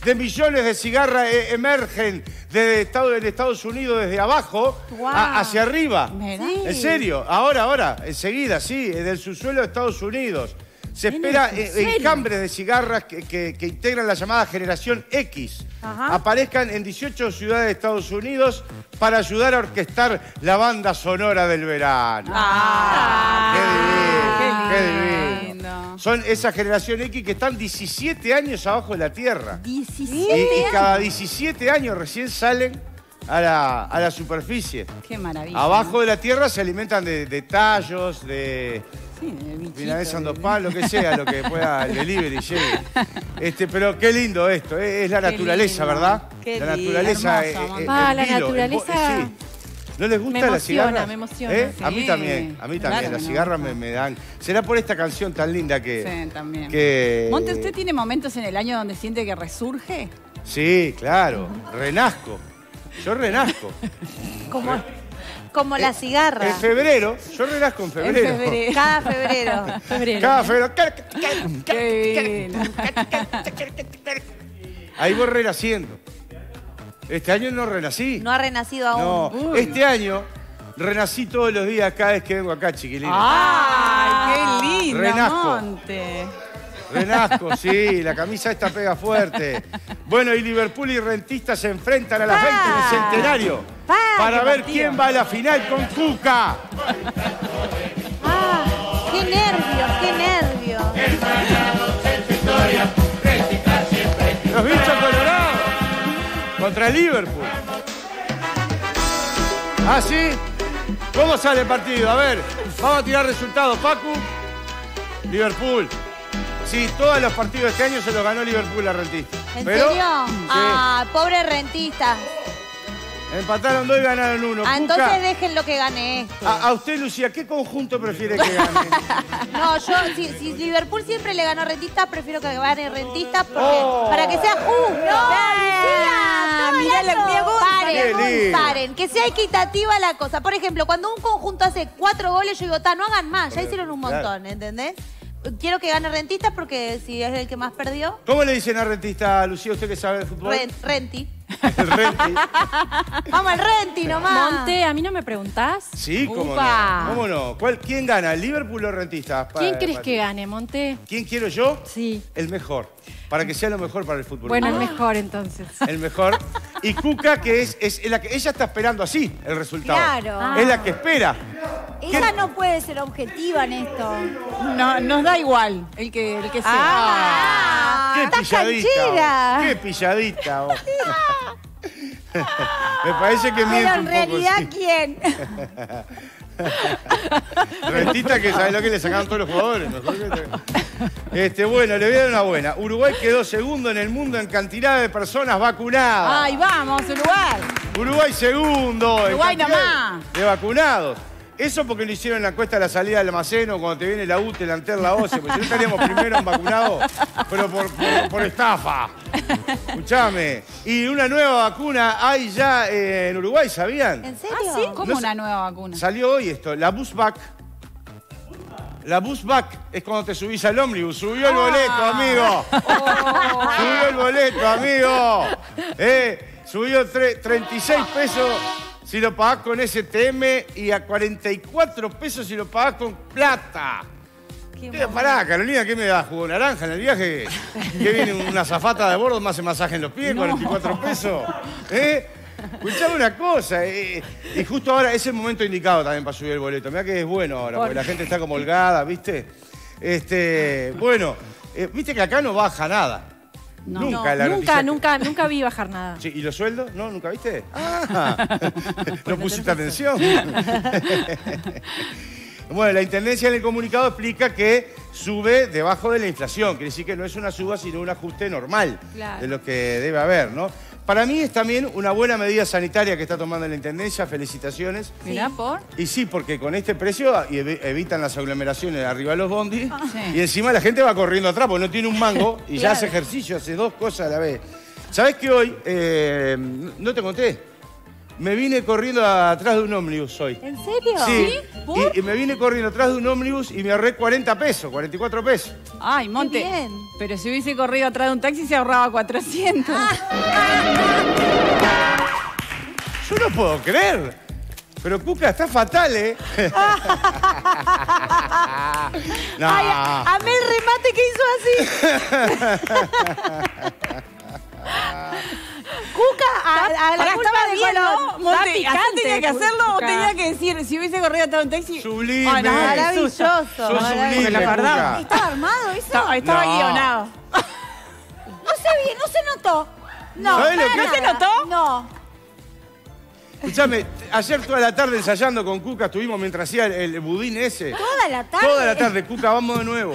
de millones de cigarras emergen de Estados Unidos desde abajo hacia arriba. Sí. ¿En serio? Ahora, enseguida, sí, del subsuelo de Estados Unidos. Se espera encambres de cigarras que integran la llamada generación X. Aparezcan en 18 ciudades de Estados Unidos para ayudar a orquestar la banda sonora del verano. ¡Qué divino! Son esa generación X que están 17 años abajo de la Tierra. 17 y cada 17 años recién salen a la superficie. ¡Qué maravilla! Abajo de la Tierra se alimentan de tallos, de... Sí, de milanesa en 2 palos, lo que sea, lo que pueda el delivery llegue. Pero qué lindo esto, es la naturaleza, lindo. ¿verdad? Qué la lindo, naturaleza hermoso, la naturaleza... sí. ¿No les gusta la cigarra? Me emociona. Sí. A mí también, Claro, las cigarras me dan... ¿Será por esta canción tan linda que... Sí, también. Que... Monte, ¿usted tiene momentos en el año donde siente que resurge? Sí, claro, renazco. Yo renazco. Como la cigarra. En febrero, yo renazco en febrero. Cada febrero. Cada febrero. Qué lindo. Ahí voy renaciendo. Este año no renací. No ha renacido aún. No, este año renací todos los días cada vez que vengo acá, chiquilines. ¡Ay, qué lindo, Renazco. Monte! Renazco, sí, la camisa esta pega fuerte. Bueno, y Liverpool y Rentistas se enfrentan a las 20 en el Centenario para ver quién va a la final con Cuca. ¡Qué nervios, qué nervios! Los bichos colorados contra el Liverpool. ¿Ah, sí? ¿Cómo sale el partido? A ver, vamos a tirar resultados. Pacu, Liverpool. Sí, todos los partidos de este año se los ganó Liverpool a Rentistas. ¿En Pero, serio? sí. Pobre rentista. Empataron 2 y ganaron 1. Entonces dejen lo que gane este. A usted, Lucía, ¿qué conjunto prefiere que gane? No, yo, si Liverpool siempre le ganó a Rentistas, prefiero que gane Rentistas porque, para que sea justo. ¡No, mirá lo que me gusta. Qué lindo. Paren, que sea equitativa la cosa. Por ejemplo, cuando un conjunto hace 4 goles, yo digo, no hagan más, ya hicieron un montón, ¿entendés? Quiero que gane Rentistas porque si es el que más perdió. ¿Cómo le dicen a Rentista, Lucía, usted que sabe de fútbol? Renti. El Renti. Vamos al Renti nomás. Monte, ¿a mí no me preguntás? Sí, cómo Upa. no. ¿Cómo no? ¿Quién gana, el Liverpool o Rentistas? ¿Quién crees que gane, Monte? ¿Quién quiero yo? Sí. El mejor. Para que sea lo mejor para el fútbol. Bueno, el mejor entonces. El mejor. Y Cuca, que es la que ella está esperando así el resultado. Claro. Es la que espera. Ella no puede ser objetiva en esto. No, nos da igual el que sea. ¡Qué está pilladita! canchera. ¡Qué pilladita! Vos. Me parece que miente Pero en un realidad, poco. Sí. ¿quién? Rentista que sabe lo que le sacaron todos los jugadores. Bueno, le voy a dar una buena. Uruguay quedó segundo en el mundo en cantidad de personas vacunadas. ¡Ay, vamos, Uruguay! Uruguay segundo Uruguay en cantidad nomás. de vacunados. Eso porque no hicieron la encuesta a la salida del almacén o cuando te viene la UTE, la Anter, la OCE, porque si no estaríamos primero en vacunados, pero por estafa. Escuchame. Y una nueva vacuna hay ya en Uruguay, ¿sabían? ¿En serio? ¿Ah, sí? ¿Cómo No una nueva vacuna? Salió hoy esto, la Busvac. La Busvac es cuando te subís al ómnibus. Subió el boleto, amigo. Subió el boleto, amigo. Subió 36 pesos si lo pagás con STM y a 44 pesos si lo pagás con plata. Pará, Carolina, ¿qué me da? ¿Jugo naranja en el viaje? ¿Qué viene una azafata de bordo, me hace masaje en los pies, 44 pesos? Escuchame una cosa, y justo ahora es el momento indicado también para subir el boleto. Mirá que es bueno ahora, porque la gente está como holgada, ¿viste? Bueno, viste que acá no baja nada. No, Nunca la noticia nunca vi bajar nada. Sí, ¿y los sueldos? ¿No? ¿Nunca viste? No pusiste atención. Bueno, la Intendencia en el comunicado explica que sube debajo de la inflación. Quiere decir que no es una suba, sino un ajuste normal de lo que debe haber, ¿no? Para mí es también una buena medida sanitaria que está tomando la Intendencia. Felicitaciones. Mirá, ¿por? Y sí, porque con este precio evitan las aglomeraciones arriba de los bondis. Sí. Y encima la gente va corriendo atrás porque no tiene un mango y ya hace ejercicio, hace 2 cosas a la vez. ¿Sabés que hoy, no te conté? Me vine corriendo atrás de un ómnibus hoy. ¿En serio? Sí. ¿Sí? ¿Por? Y me vine corriendo atrás de un ómnibus y me ahorré 40 pesos, 44 pesos. Ay, Monte. Qué bien. Pero si hubiese corrido atrás de un taxi se ahorraba 400. Yo no puedo creer. Pero Cuca, está fatal, ¿eh? No. Ay, amé el remate que hizo así. Cuca, a la Pará, culpa estaba de bien, ¿no? Monte, ¿así picante, tenía que hacerlo o Cuca. tenía que decir, si hubiese corrido atrás de un taxi? Sublime. Ay, no, Maravilloso. Sos maravilloso. sublime, la verdad. Cuca. ¿Estaba armado eso? Estaba No. guionado. No se vi, no se notó. No, ¿Sabés lo para que- ¿No se nada. notó? No. Escuchame, ayer toda la tarde ensayando con Cuca estuvimos mientras hacía el budín ese. Toda la tarde. Toda la tarde, Cuca, vamos de nuevo.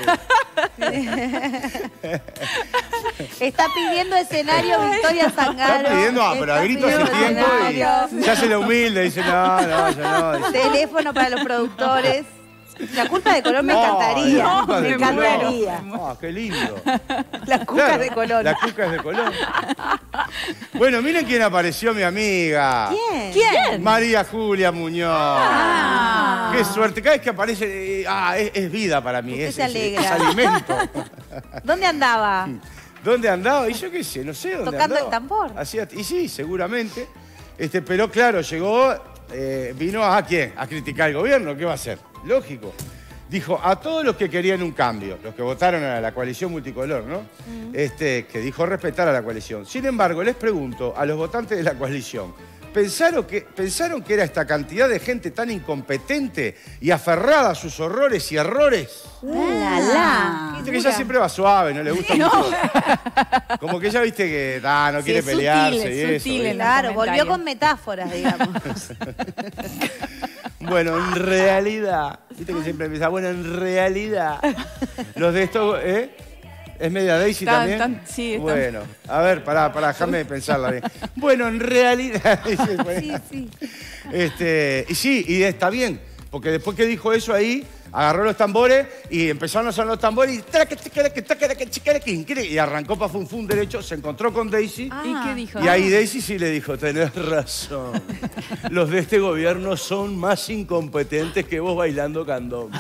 Está pidiendo escenario Victoria Zangaro. Está pidiendo, pero a Está gritos hace pidiendo tiempo escenario. y se hace la humilde, dice, no, yo no. Dice, Teléfono para los productores. La culpa de color me No, encantaría. la culpa Me de encantaría. Ah, qué lindo. La cuca Claro, de color. La Cuca es de color. Bueno, miren quién apareció, mi amiga. ¿Quién? María Julia Muñoz. Qué suerte. Cada vez que aparece, es vida para mí. Usted Es, se alegra. es alimento. ¿Dónde andaba? ¿Dónde andaba? Y yo qué sé, no sé dónde Tocando andaba. el tambor. Y sí, seguramente. Pero claro, llegó, vino a ¿quién? A criticar al gobierno. ¿Qué va a hacer? Lógico. Dijo a todos los que querían un cambio, los que votaron a la coalición multicolor, ¿no? Que dijo respetar a la coalición. Sin embargo, les pregunto a los votantes de la coalición, ¿pensaron que era esta cantidad de gente tan incompetente y aferrada a sus horrores y errores? La. Viste que ella siempre va suave, no le gusta mucho. Como que ella, viste, que no quiere es pelearse sutil, y es eso. sutil ¿viste? el Claro, volvió comentario. con metáforas, digamos. Bueno, en realidad, viste que siempre empieza, bueno, en realidad, los de estos, ¿es media Daisy también? Sí, están. Bueno, a ver, pará, déjame pensarla bien. Bueno, en realidad, dice, bueno, Sí. y sí, y está bien, porque después que dijo eso ahí, agarró los tambores y empezaron a sonar los tambores y arrancó para Funfun derecho, se encontró con Daisy. ¿Y qué dijo? Y ahí Daisy sí le dijo, tenés razón. Los de este gobierno son más incompetentes que vos bailando candombe.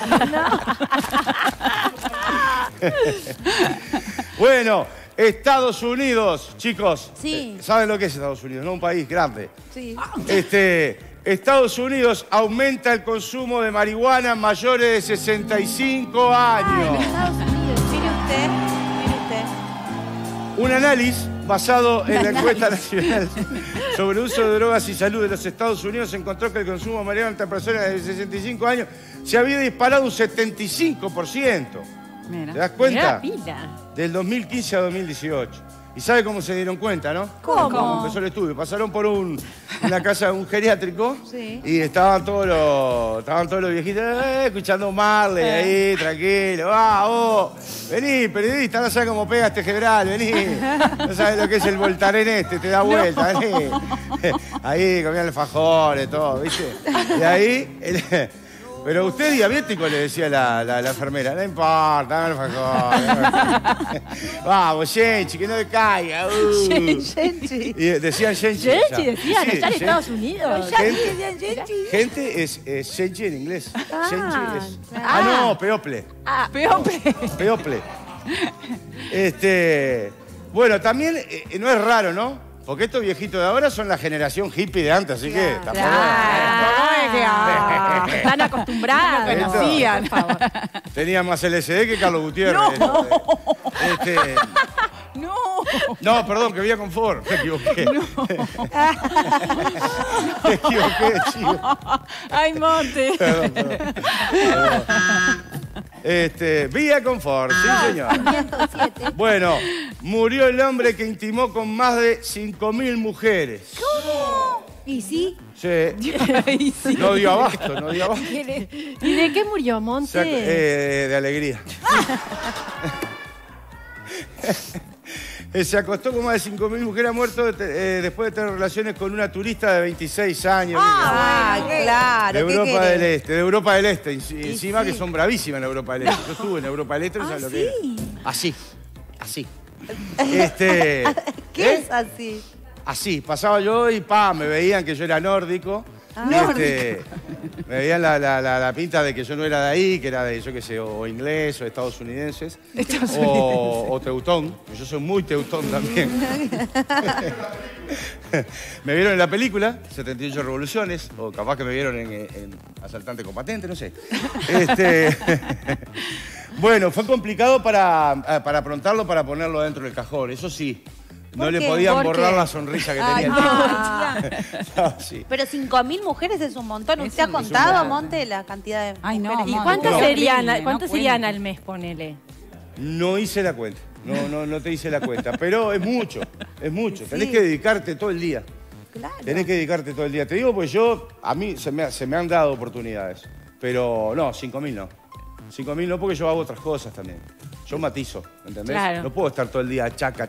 Bueno, Estados Unidos, chicos. Sí. ¿Saben lo que es Estados Unidos? ¿No? Un país grande. Sí. Estados Unidos aumenta el consumo de marihuana mayores de 65 años. Estados Unidos. Mire usted. Un análisis basado en la encuesta nacional sobre el uso de drogas y salud de los Estados Unidos encontró que el consumo de marihuana entre personas de 65 años se había disparado un 75%. Mira. ¿Te das cuenta? Mirá, pila. Del 2015 a 2018. ¿Y sabe cómo se dieron cuenta, no? ¿Cómo? Empezó el estudio. Pasaron por una casa, un geriátrico, Sí. y estaban todos los viejitos escuchando Marley ahí, tranquilo. Vení, periodista, no sabes cómo pega este general, vení. No sabes lo que es el Voltaren te da vuelta, vení. Ahí comían alfajores, todo, ¿viste? Y ahí... Pero usted es diabético, le decía la enfermera. No importa, no alfajores. Vamos, Shenchi, que no le caiga. Shenchi. Y decían Shenchi. Chechi, decían, Sí, allá en Shenchi. Estados Unidos. Gente es Shenchi en inglés. Shenchi es... claro. no, People. People. Bueno, también no es raro, ¿no? Porque estos viejitos de ahora son la generación hippie de antes, así que tampoco... Están acostumbrados. No conocían. Por favor. Tenía más LSD que Carlos Gutiérrez. No. No, perdón, que vivía con Ford. Me equivoqué. Me equivoqué, chico. Ay, Monte. Perdón. Vía con Ford, sí, señor. 507. Bueno, murió el hombre que intimó con más de 5.000 mujeres. ¿Y sí? Sí. Ay, sí. No dio abasto, no dio abasto. ¿Y de qué murió, Monte? De alegría. Se acostó con más de 5.000 mujeres, ha muerto después de tener relaciones con una turista de 26 años. Claro. De ¿qué Europa querés? del Este, de Europa del Este. Encima sí. que son bravísimas en Europa del Este. Yo estuve en Europa del Este, no sabes lo que era. Así. ¿Qué es así? así, pasaba yo y me veían que yo era nórdico. Me veían la pinta de que yo no era de ahí, que era de, yo qué sé, o inglés o estadounidenses. O teutón, yo soy muy teutón también. Me vieron en la película, 78 revoluciones, o capaz que me vieron en Asaltante con Patente, no sé. Bueno, fue complicado para aprontarlo, para ponerlo dentro del cajón, eso sí. No le podían borrar la sonrisa que tenía. No, sí. Pero 5.000 mujeres es un montón. ¿Usted ha contado, Monte, la cantidad de mujeres? ¿Y cuántas serían al mes, ponele? No hice la cuenta. No te hice la cuenta. Pero es mucho, es mucho. Sí. Tenés que dedicarte todo el día. Claro. Tenés que dedicarte todo el día. Te digo, pues a mí se me han dado oportunidades. Pero no, 5.000 no. 5.000 no, porque yo hago otras cosas también. Yo matizo, ¿entendés? Claro. No puedo estar todo el día chaca.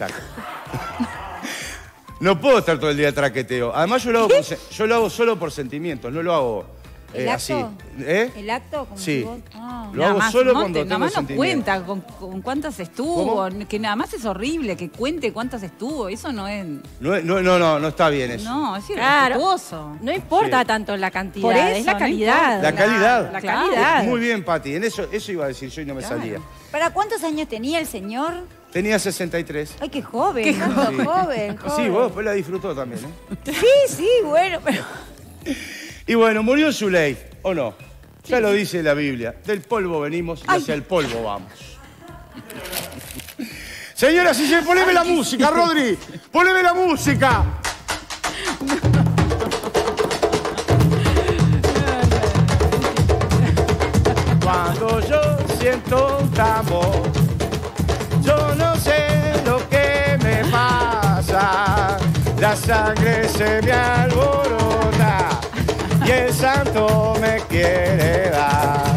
No puedo estar todo el día traqueteo. Además, yo lo hago solo por sentimientos, no lo hago así. ¿El acto? Como sí. Lo hago solo cuando tengo nada más no sentimientos. cuenta con cuántas estuvo. ¿Cómo? Que nada más es horrible que cuente cuántas estuvo. Eso no es... No está bien eso. No, es irrespetuoso. No importa tanto la cantidad, por eso, es la calidad. La calidad. La calidad. Muy bien, Pati. En eso iba a decir yo y no me salía. ¿Para cuántos años tenía el señor? Tenía 63. Ay, qué joven. Qué joven. Sí, vos después la disfrutó también, ¿eh? Sí, bueno, pero... Y bueno, murió Zuley, ¿o no? Ya lo dice la Biblia. Del polvo venimos y hacia el polvo vamos. Señoras y señores, poneme la música, Rodri. Poneme la música. Cuando yo siento un tambor, yo no sé lo que me pasa. La sangre se me alborota y el santo me quiere dar.